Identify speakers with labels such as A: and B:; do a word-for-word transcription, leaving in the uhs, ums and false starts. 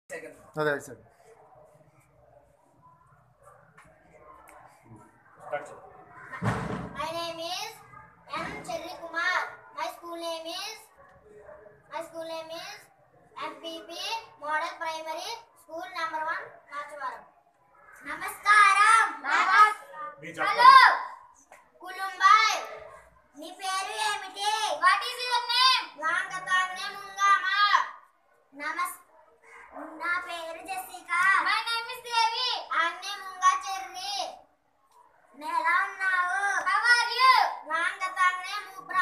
A: అదే sir.
B: My name is M. Cherry Kumar. My school name is My school name is M P P Model Primary School number one, Nachavaram. Namaskaram. Hello. Kulumbai. నీ పేరు ఏమిటి? What is your name? Langatane Mungama. నమస్ నా పేరు Jessica. My name is Devi. అన్నే munga cherry. ఎలా ఉన్నావు? How are you? Langatane